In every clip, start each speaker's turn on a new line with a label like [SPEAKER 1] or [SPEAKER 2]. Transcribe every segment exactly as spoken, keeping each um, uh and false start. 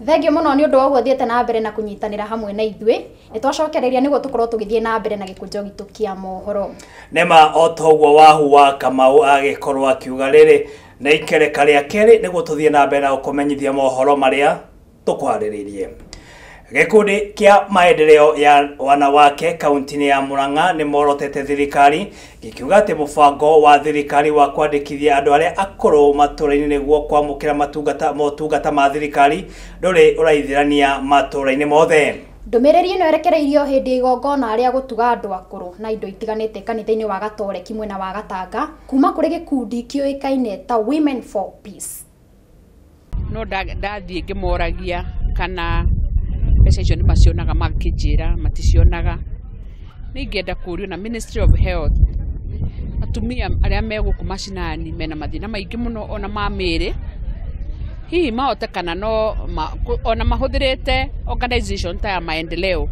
[SPEAKER 1] Thengio muno ni undu wa uguo thiete na mbere na kunyitanira hamwe na ithui nitwacokereria niguo tukorwo tugithie na mbere na gikunjo gitu kia mohoro
[SPEAKER 2] nema otoguo wahu wa Kamau agikorwo akiuga riri na ikereka ria keri niguo tuthie na mbere na kumenyithia mohoro maria tukwaririe. Gikundi kia maendeleo ya wanawake kaunti ya Murang'a ni morotete thirikari gikiuga ati mubango wa thirikari wa kwandikithia andu aria akoro maturaini niguo kwamukira matungata motungata ma thirikari nduri uraithirania maturaini mothe.
[SPEAKER 1] Ndumiriri ino erekereirio hindi igongona aria gutuga andu akuru na indo itiganite kanitha-ini wa Gatoreki mwena wa Gatanga kuma kuri gikundi kioikaine ta Women for Peace.
[SPEAKER 3] No ndathie ngimoragia kana mbeca icio ni macionaga makijira maticionaga ningenda kurio na Ministry of Health atumia aria meguku macinani mena mathina maingi muno ona ma miri hihi mahotekana no ma, ona mahuthirite organization ta ya maendeleo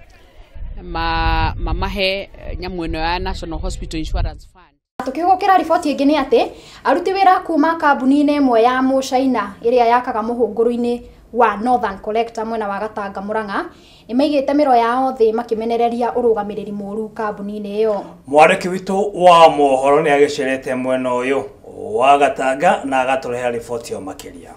[SPEAKER 3] ma mamahe nyamu ino ya National Hospital Insurance Fund.
[SPEAKER 1] Tukigukira riboti ingi ni ati aruti wira kuma kambuni-ini imwe ya Mucaina iria yakaga muhunguru-ini wa Northern Collector mwena wa Gatanga Murang'a nimaigite miro yao thi makimenereria urugamiriri muru kambuni-ini iyo.
[SPEAKER 2] Mwariki witu wa mohoro ni agicerete mwena uyu wa Gatanga na agatureha riboti yo makiria.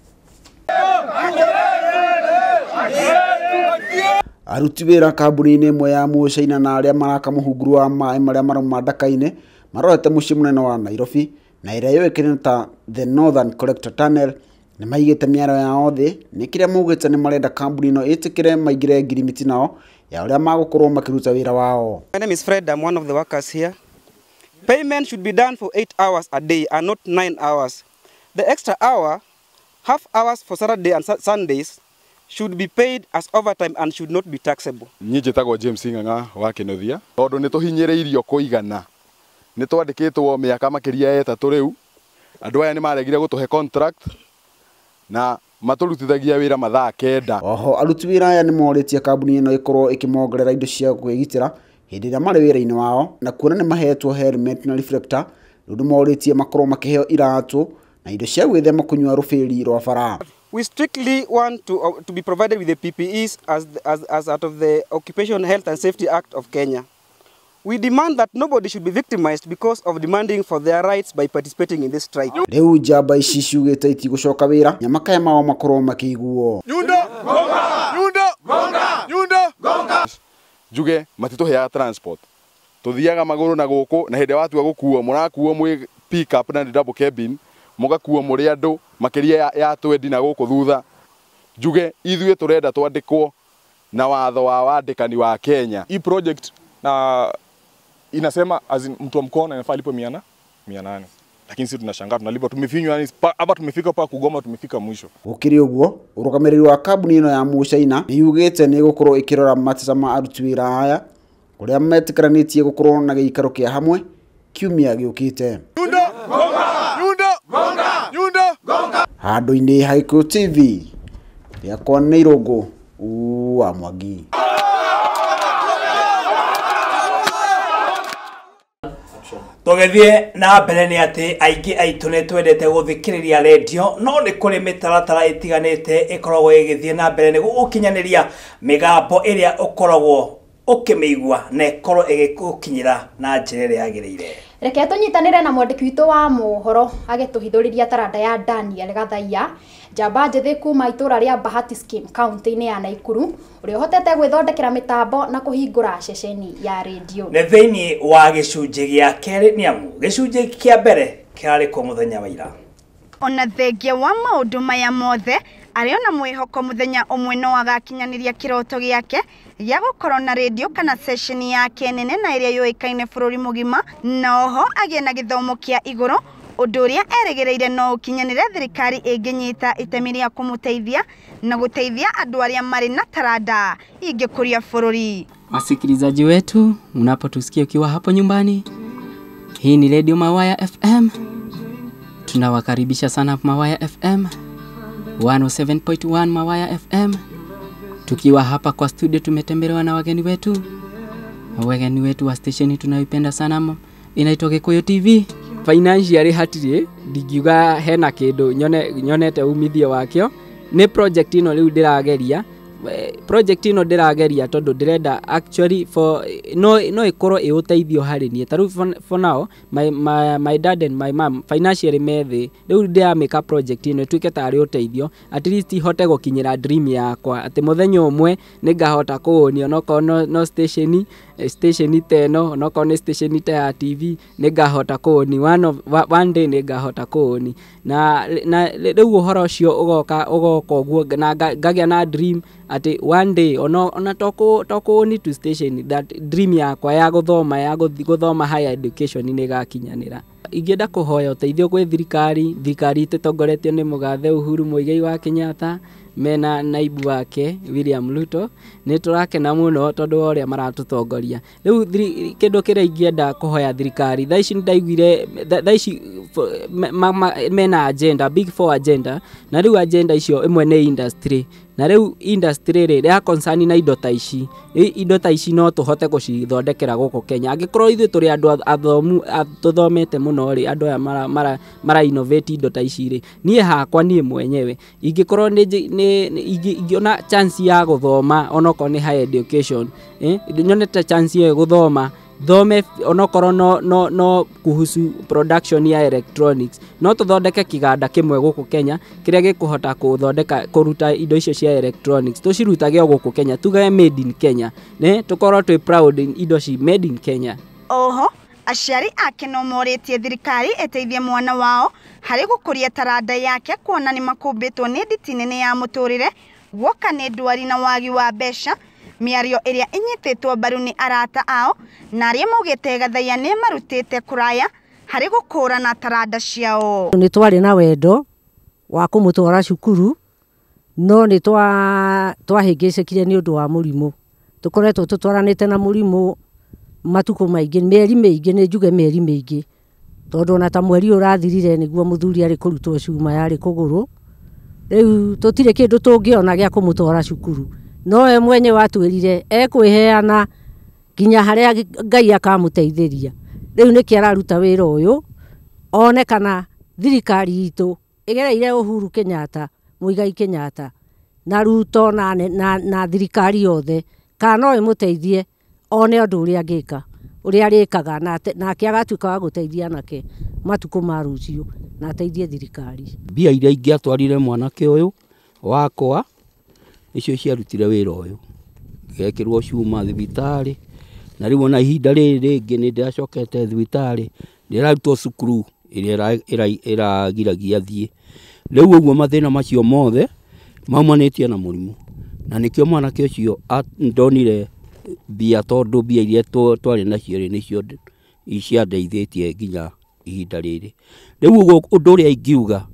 [SPEAKER 4] Aruti wira kambuni-ini imwe ya Mucaina na aria maraka muhunguru wa mai maria maruma ndaka-ini marorete mucii munene wa Nairobi na iria yoikene ta the Northern Collector Tunnel ni maigite miaro yao thi ni kiria mugite ni marenda kambuni no itikire maigire ngirimiti nao ya uria magukorwo makiruta wira wao.
[SPEAKER 5] My name is Fred. I'm one of the workers here. Payment should be done for eight hours a day and not nine hours. The extra hour, half hours for Saturday and Sundays, should be paid as overtime and should not be taxable.
[SPEAKER 6] Niĩ njĩtagwo James Ng'ang'a wa Kĩnuthia tondũ nĩ tũhinyĩrĩirio kũigana nĩ twandĩkĩtwo mĩaka makĩria ya ĩtatũ rĩu andũ aya nĩ maregire gũtũhe contract na maturutithagia wira mathaa kenda.
[SPEAKER 4] Oho aruti wira aya ni moritie kambuni ino ikorwo ikimongerera indo cia kwigitira hindi ria mari wira-ini wao na kuona ni mahetwo helmet na reflector ndu moritie makorwo makiheo iratu na indo cia gwithema kunywa rufiri rwa bara.
[SPEAKER 5] We strictly want to uh, to be provided with the P P Es as as as out of the Occupational Health and Safety Act of Kenya. We demand that nobody should be victimized because of demanding for their rights by participating in this strike.
[SPEAKER 4] Riu njamba ici ciugite itigucoka wira nyamakaya mao makorwo makiguo.
[SPEAKER 6] Nyundo gonga nyundo gonga nyundo gonga juge matituheaga transport tuthiaga maguru na guku na hindi watua gukuo murakuo mwi pick up na double cabin mugakuo muri andu makiria ya, ya twendi na guku thutha juge ithuĩ turenda twandikwo na watho wa wandikani wa Kenya.
[SPEAKER 7] Hii project na inasema as in, mtu wa mkono anafaa alipo mia nane lakini sisi tunashangaa tunalipa tumefinywa yani hapa tumefika pa kugoma tumefika mwisho.
[SPEAKER 4] Ukiri uguo urugamiriri wa kambuni ino ya Mucaina ni yugite ni gukorwo ikirora matisa ma aruti wira aya kuria metikiranitie gukorwo na giikaro kia hamwe kiumia giukite.
[SPEAKER 6] Nyundo gonga nyundo gonga nyundo gonga
[SPEAKER 4] Handu-ini Haiko T V ya kone Irongo wa Mwangi.
[SPEAKER 2] Tugethie na mbere ni ati aingi aitu ne twendete guthikiriria radio no ni kuri mitaratara itiganite ikoragwo igithie na mbere ni gukinyaniria migambo iria ukoragwo ukimigwa na ikorwo igikukinyira na njira iria yagirire.
[SPEAKER 1] Reke tunyitanire na mwandiki witu wa mohoro agituhithuriria taranda ya Daniel Gathaia njamba njithi kuma itura ria Bahati Scheme kaunti-ini ya Naikuru uria hotete gwithondekera mitambo na kuhingura ceceni ya radio.
[SPEAKER 2] Ne thiini wa gicunji gia keri ni amu gicunji kia mbere kirari kwa muthenya wa ira.
[SPEAKER 8] Ona thengia wa maundu maya mothe ariona mwihoko muthenya umwe no agakinyaniria kiroto giake gia gukorwo na radio kana session yake nene na iria yoikaine bururi mugima na oho agie na githomo kia iguru undu uria eregereire no ukinyanire thirikari inginyita itemi ria kumuteithia na guteithia andu aria mari na taranda ingikuria bururi.
[SPEAKER 9] Wasikilizaji wetu mnapotusikia ukiwa hapo nyumbani, hii ni Radio Mawaya F M. Tunawakaribisha sana Mawaya F M one oh seven point one Mawaya F M. Tukiwa hapa kwa studio tumetembelewa na wageni wetu. Wageni wetu wa station tunaipenda sana inaitwa Gikuyu T V.
[SPEAKER 10] Financially hatire ndigiuga hena kindu nyone nyonete umithio wakio
[SPEAKER 9] nĩ project ino rĩu ndĩrageria project ino ndĩrageria tondũ ndĩrenda actually for no no ikorwo ĩ ũteithio harĩ niĩ tarũ for, for now my, my my dad and my mom financially methi rĩu ndĩa make a project ino tuike tarĩ ũteithio at least ihote gũkinyĩra dream yakwa atĩ mũthenya ũmwe nĩngahota kũonio no no, no station station teno no kone station ta ya T V nĩngahota kũoni one of one day nĩngahota kũoni na na rĩu ũhoro ũcio ũgoka ũgoka ũguo na ngagĩa na dream ati one day ono ona toko toko ni to station that dream yakwa ya guthoma ya guthoma higher education ni gakinyanira ingenda kuhoya uteithio kwi thirikari thirikari itetongoretio ni Mugathe Uhuru Muigai wa Kenyatta mena naibu wake William Ruto ni turakena muno tondu oria maratutongoria riu kindu kiria ingenda kuhoya thirikari thaici ndaiguire thaici mena agenda big four agenda na riu agenda icio imwe ni industry na riu industry ri ya concern na indo ta ici indo ta ici no tuhote gucithondekera guku Kenya angikorwo ithu turi andu athomu tuthomete muno ri andu aya mara mara, mara innovate indo ta ici ri nie hakwa nie mwenyewe ingikorwo ni ingiona chance ya guthoma onoko ni higher education eh nyonete chance ya guthoma thome onokoro no no no kuhusu production ya electronics no tuthondeke kiganda kimwe guku Kenya kiria gikuhota kuthondeka kuruta indo icio cia electronics tucirutage guku Kenya tugae made in Kenya ne tukorwo twi proud in indo ci made in Kenya.
[SPEAKER 8] Oho aciari ake no moretie thirikari eteithie mwana wao hari gukuria taranda yake kuona ni makumbitwo ni nditi nene ya muturire woka ni ndwari na wagi wa besha miario iria inyititwo mbaru ni arata ao na aria maugite gathaia ni marutite kuraya hari gukura na taranda ciao
[SPEAKER 10] ni twari na wendo wa kumutwara cukuru no ni twa twahingicikire ni undu wa murimu tukoretwo tutwaranite na murimu matuko maingi meri maingi ni njuge meri maingi tondu na ta mweri urathirire niguo muthuri ari kurutwo cuma yari kuguru riu tutire kindu tungiona gya kumutwara cukuru no we mwenye watwirire ekwiheana ginya haria Ngai akamuteithiria riu niki araruta wira uyu one kana thirikari itu igereire Uhuru Kenyatta Muigai Kenyatta na Ruto na na, na thirikari yothe kana no imuteithie one undu uria ngika uria rikaga na na kiagatuika wa guteithia nake matuko marucio na ateithie thirikari
[SPEAKER 11] bia iria ingiatwarire mwanake uyu wakwa icio ciarutire wira uyu gekirwo cuma thibitari na riu na ihinda riri ringi ni ndacokete thibitari ndirarutwo cukuru iria iragiragia thie riu uguo mathina macio mothe maumanitie na murimu na nikio mwanake ucio ndonire bia tondu bia iria twari nacio ri nicio iciandeithĩtie nginya ihinda riri riu uguo undu uria ingiuga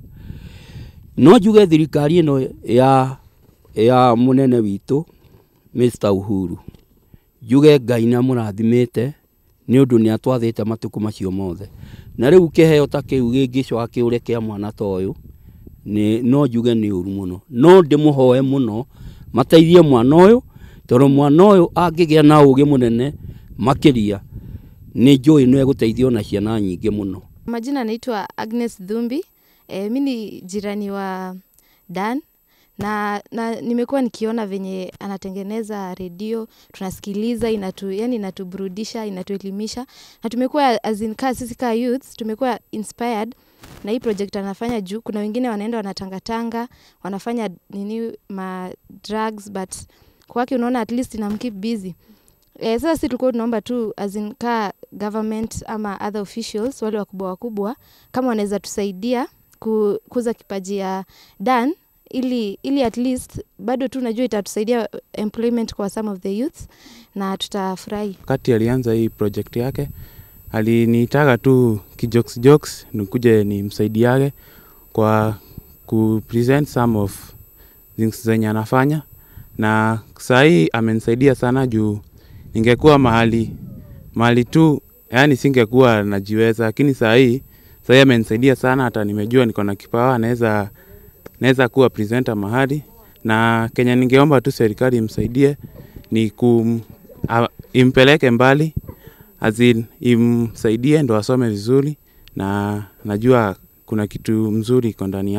[SPEAKER 11] no njuge thirikari ino ya ya munene witu Mister Uhuru njuge Ngai na murathimite ni undu ni atwathite matuku macio mothe na riu kiheo ta kiu gingicwa kiure kia mwana ta uyu ni no njuge ni uru muno no ndimuhoe muno mateithie mwana uyu tondu mwana uyu angigia na ugi munene makiria ni njui no eguteithio na ciana nyingi muno.
[SPEAKER 12] Majina naitwa Agnes Dhumbi. E, mimi ni jirani wa Dan na, na nimekuwa nikiona venye anatengeneza redio, tunasikiliza, inatu, yani inatuburudisha, inatuelimisha na tumekuwa as in kaa sisi kaa youths tumekuwa inspired na hii project anafanya juu kuna wengine wanaenda wanatangatanga wanafanya nini ma drugs but kwake unaona at least ina keep busy. Eh, sasa sisi tulikuwa tunaomba tu as in kaa government ama other officials wale wakubwa wakubwa kama wanaweza tusaidia kukuza kipaji ya Dan ili ili at least bado tu najua itatusaidia employment kwa some of the youths na tutafurahi.
[SPEAKER 13] Wakati alianza hii project yake alinitaka tu kijokes jokes nikuje nimsaidiage kwa ku present some of things zenye anafanya na saa hii amenisaidia sana juu ningekuwa mahali mahali tu yani singekuwa najiweza lakini saa hii saa hii amenisaidia sana hata nimejua niko na kipawa naweza naweza kuwa presenter mahali na Kenya ningeomba tu serikali imsaidie ni kum a, impeleke mbali azin imsaidie ndo asome vizuri na najua kuna kitu mzuri iko ndani yake.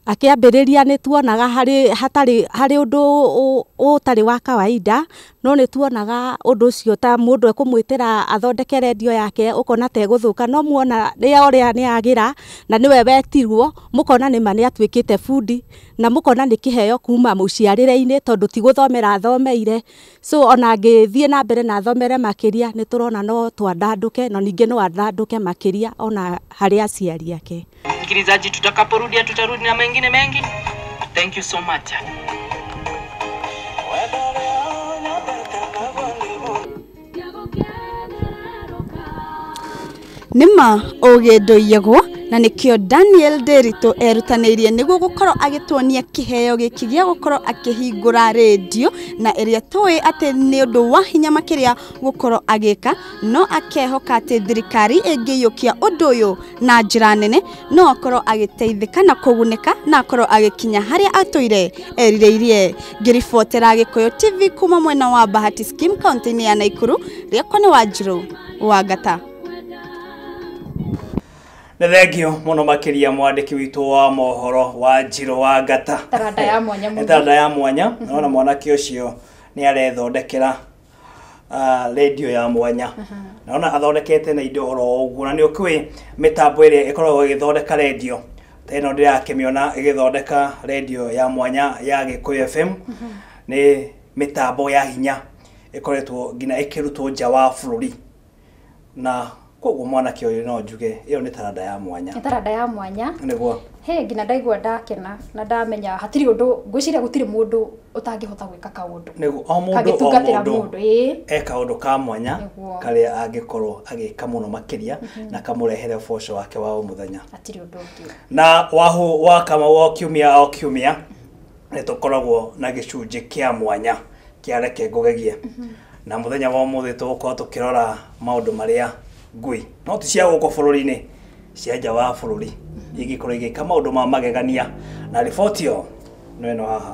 [SPEAKER 14] akiambĩrĩria nĩ tuonaga harĩ hatarĩ harĩ ũndũ ũtarĩ wa kawaida, no nĩ tuonaga ũndũ ũcio ta mũndũ ekũmwĩtĩra athondeke redio yake ũkona ta gũthũka, no muona rĩa ũrĩa nĩ agira na nĩwe wetirwo, mũkona nĩ ma nĩ atuĩkĩte bundi na mũkona nĩ kĩheo kuma mũciarĩre-inĩ tondũ ti gũthomera athomeire. So ona angĩthiĩ na mbere na athomere makĩria nĩ tũrona no twandandũke na ningĩ no andandũke makĩria ona harĩ aciari ake.
[SPEAKER 15] Msikilizaji, tutakaporudia tutarudi na mengine mengi. Thank you so much.
[SPEAKER 8] Nima ogedoyego na nikio Daniel Derito erutanĩirie nĩguo gũkorwo agĩtuonia kĩheo gĩkĩ gĩa gũkorwo akĩhingũra radio na ĩrĩa tũĩ atĩ nĩ ũndũ wa hinya makĩria gũkorwo agĩka, no akehoka atĩ thirikari ĩngĩiyũkia ũndũ ũyũ na njĩra nene no akorwo agĩteithĩka na kũgunĩka na akorwo agĩkinya harĩa atũire erirĩirie. Ngĩribotera Gĩkũyũ T V kuma mwena wa Bahati Scheme County ya Naikuru, rĩakwa nĩ Wanjirũ wa Ngata.
[SPEAKER 2] Nĩ thengio mũno makĩria mwandĩki witũ wa mohoro Wanjirũ wa Ngata.
[SPEAKER 1] Taranda ya mwanya mũno.
[SPEAKER 2] Taranda ya mwanya, naona mwanake ũcio nĩ arethondekera uh, radio ya mwanya. Naona athondekete na indo oro ũguo, na nĩ ũkũĩ mĩtambo ĩrĩa ĩkoragwo ĩgĩthondeka radio. Teno ndĩrakĩmĩona ĩgĩthondeka radio ya mwanya ya Gĩkũyũ F M. Nĩ mĩtambo ya hinya ĩkoretwo nginya ĩkĩrutwo nja wa bũrũri. Na koguo mwanake ũyũ no njuge ĩyo nĩ taranda ya mwanya.
[SPEAKER 1] Nĩ taranda ya mwanya.
[SPEAKER 2] Nĩguo.
[SPEAKER 1] He ngina ndaigua ndakena na ndamenya hatirĩ ũndũ, ngwĩciria gũtirĩ mũndũ ũtangĩhota gwĩka kaũndũ.
[SPEAKER 2] Nĩguo o mũndũ o mũndũ eka ũndũ ka mwanya karĩa angĩkorwo agĩka mũno makĩria na kamũrehere ũboco wake wa o mũthenya.
[SPEAKER 1] Hatirĩ ũndũ ũngĩ.
[SPEAKER 2] Na wahu wa kama o kiumia o kiumia nĩ tũkoragwo na gĩcunjĩ kĩa mwanya kĩa reke ngũgegie. Na mũthenya wa ũmũthĩ tũgũkorwo tũkĩrora maũndũ marĩa ngui no ti cia gũkũ bũrũri-inĩ, cia nja wa bũrũri igĩkorwo igĩka maũndũ ma magegania, na riboti ĩyo no ĩno haha.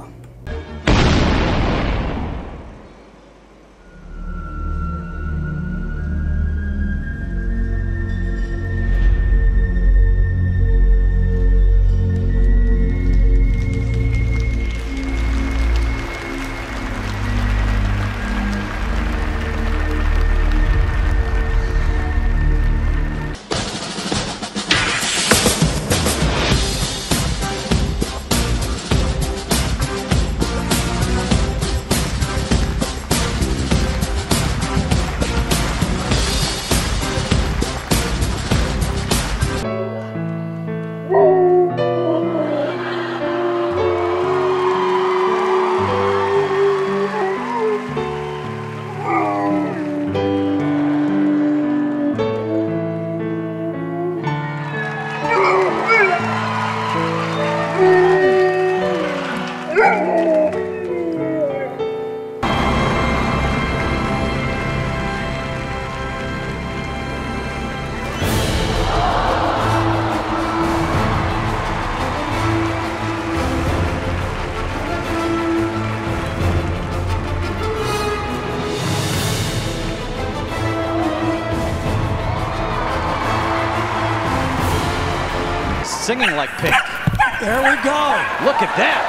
[SPEAKER 16] Singing like Pink. There we go. Look at that.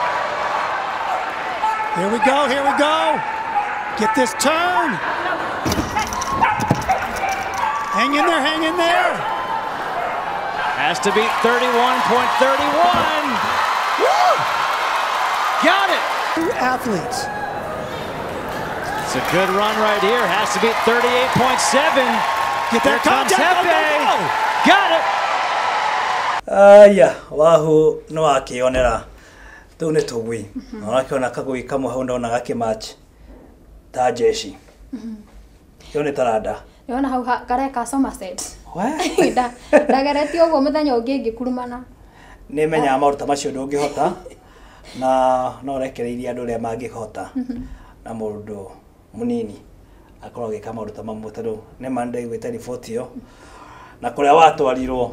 [SPEAKER 16] Here we go, here we go. Get this turn. Hang in there, hang in there. Has to beat thirty-one point three one. Woo! Got it. Two athletes. It's a good run right here. Has to beat thirty-eight point seven. Get that contact. Go, go, go. Got it.
[SPEAKER 2] Aya, wahu no akionera. Tu nĩ tũgui. Na akiona kagui kamwe hau ndona gakĩmatch ta jeshi. Yo nĩ taranda.
[SPEAKER 1] Yona hau kareka Somerset. We? Da ndageretie ũguo mũthenya ũngĩ ngĩkurumana.
[SPEAKER 2] Nĩ menyaga maũndũ ta macio ndũngĩhota na no rekereirie andũ arĩa mangĩhota. Na mũndũ mũnini akorwo agĩka maũndũ ta mamwe tondũ nĩ Monday gwĩta riboti ĩyo na kũrĩa watwarirwo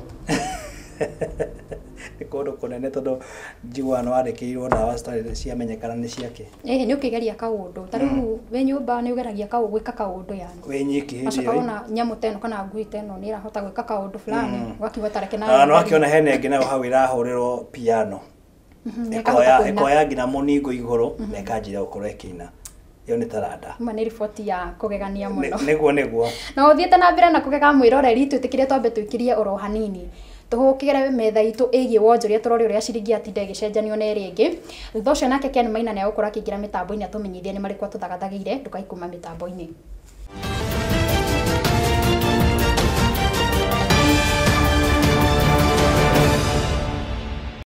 [SPEAKER 2] ikodo kunene todo jiwa no arekeirwo ndawa citarĩ ciamenyekana nĩ ciake.
[SPEAKER 1] Eh nĩ ũkĩgeria kaũndũ ta rĩu we nyũmba nĩ ũgeragia kaũ gwĩka kaũndũ yani
[SPEAKER 2] we nyiki hĩndĩ
[SPEAKER 1] ĩyo ona nyamũ teno kana ngui teno nĩ ĩrahota gwĩka kaũndũ fulani wakiuga tareke
[SPEAKER 2] na no akiona hene ĩngĩ nayo hau ĩrahũrĩrwo piano ekoya ekoya ngina muningo iguru na ikanjira gukorwo ikina iyo ni taranda
[SPEAKER 1] ma ni riboti ya kugegania muno
[SPEAKER 2] niguo niguo
[SPEAKER 1] na uthiete na mbere na kugega mwiroreri twitikire twambe twikirie oro hanini tuhukigere metha itu igi wonjoria turori uria ciringi atinde gicenjanio na iri ingi thutha ucio nake Ken Maina ni agukora kingira mitambo-ini atumenyithie ni marikwa tuthagathagiire ndukaikuma mitambo-ini.